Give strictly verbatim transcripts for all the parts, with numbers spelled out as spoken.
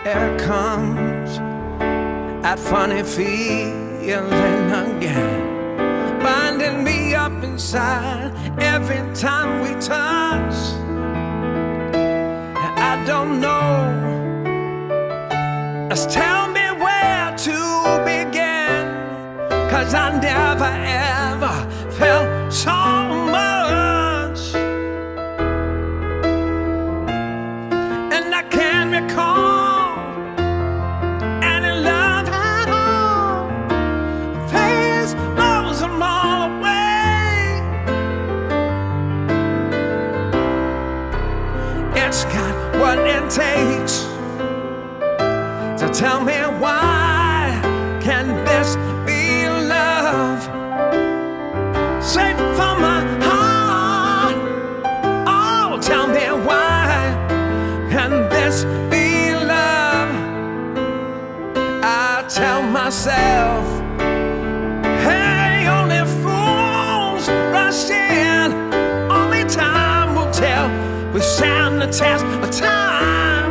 There comes that funny feeling again, binding me up inside every time we touch. I don't know, just tell me where to begin, 'cause I never ever felt so much. And I can't recall any love at all. Face blows them all away. It's got what it takes to tell me why can this be love? Straight from my heart. Oh, tell me why can this be love? I tell myself, hey, only fools rush in. Only time will tell. We stand the test of time.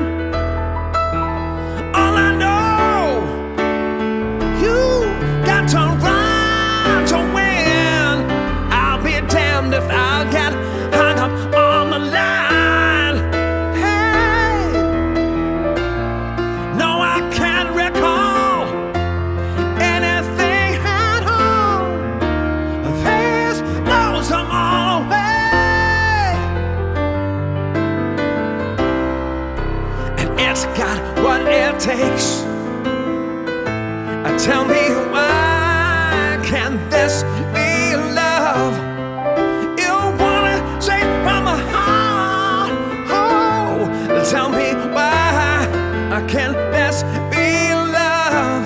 All I know, you got to run to win. I'll be damned if I'll get hung up on the line. Hey, no, I can't recall anything at all. This blows them all away. And it's got what it takes. Tell me why can this be love? You want it straight from my heart. Oh, tell me why can this be love?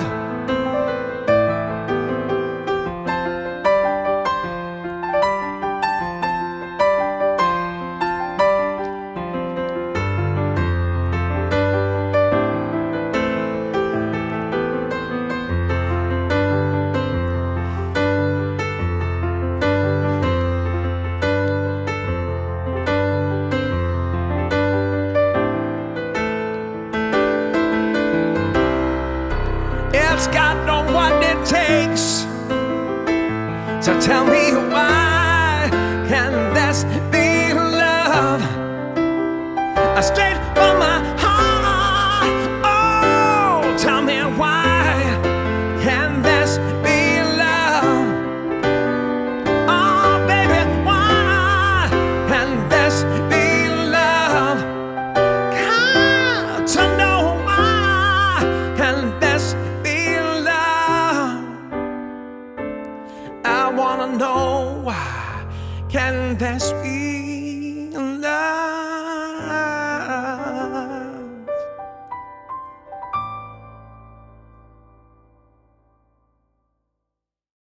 It's got no what it takes to tell me why can this be love? Straight from my heart. Oh, tell me why can this be love? Oh, baby, why can this be love? Got to know why can this be love? I wanna know why can this be